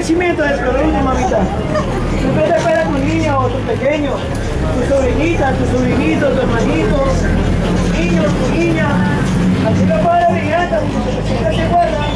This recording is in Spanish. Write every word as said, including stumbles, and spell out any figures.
crecimiento del producto, mamita. Siempre te espera tu niño o tu pequeño, tu sobrinita, tu sobrinito, tu hermanito, tu niño, tu niña. Así lo puedes brillante, como se te sienta se guarda.